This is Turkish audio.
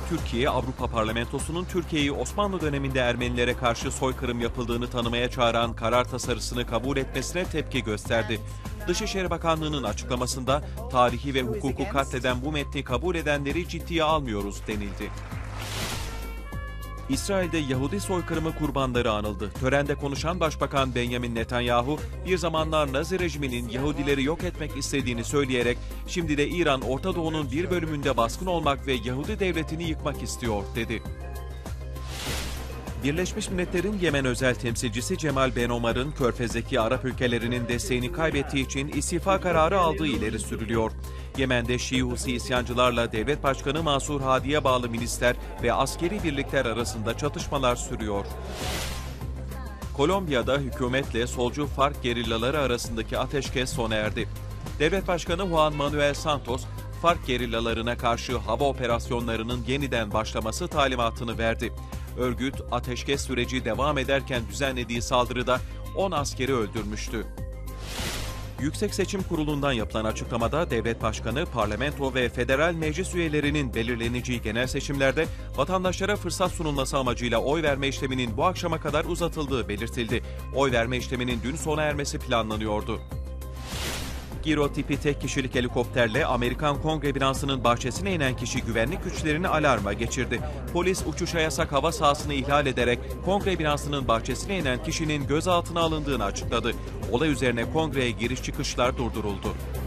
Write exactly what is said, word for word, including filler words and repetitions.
Türkiye, Avrupa Parlamentosu'nun Türkiye'yi Osmanlı döneminde Ermenilere karşı soykırım yapıldığını tanımaya çağıran karar tasarısını kabul etmesine tepki gösterdi. Dışişleri Bakanlığı'nın açıklamasında tarihi ve hukuku katleden bu metni kabul edenleri ciddiye almıyoruz denildi. İsrail'de Yahudi soykırımı kurbanları anıldı. Törende konuşan Başbakan Benjamin Netanyahu, bir zamanlar Nazi rejiminin Yahudileri yok etmek istediğini söyleyerek, şimdi de İran, Orta Doğu'nun bir bölümünde baskın olmak ve Yahudi devletini yıkmak istiyor, dedi. Birleşmiş Milletler'in Yemen özel temsilcisi Cemal Ben Omar'ın Körfez'deki Arap ülkelerinin desteğini kaybettiği için istifa kararı aldığı ileri sürülüyor. Yemen'de Şii Husi isyancılarla Devlet Başkanı Mansur Hadi'ye bağlı milisler ve askeri birlikler arasında çatışmalar sürüyor. Kolombiya'da hükümetle solcu FARC gerillaları arasındaki ateşkes sona erdi. Devlet Başkanı Juan Manuel Santos, FARC gerillalarına karşı hava operasyonlarının yeniden başlaması talimatını verdi. Örgüt, ateşkes süreci devam ederken düzenlediği saldırıda on askeri öldürmüştü. Yüksek Seçim Kurulu'ndan yapılan açıklamada Devlet Başkanı, parlamento ve federal meclis üyelerinin belirleneceği genel seçimlerde vatandaşlara fırsat sunulması amacıyla oy verme işleminin bu akşama kadar uzatıldığı belirtildi. Oy verme işleminin dün sona ermesi planlanıyordu. Giro tipi tek kişilik helikopterle Amerikan Kongre binasının bahçesine inen kişi güvenlik güçlerini alarma geçirdi. Polis uçuşa yasak hava sahasını ihlal ederek Kongre binasının bahçesine inen kişinin gözaltına alındığını açıkladı. Olay üzerine Kongre'ye giriş çıkışlar durduruldu.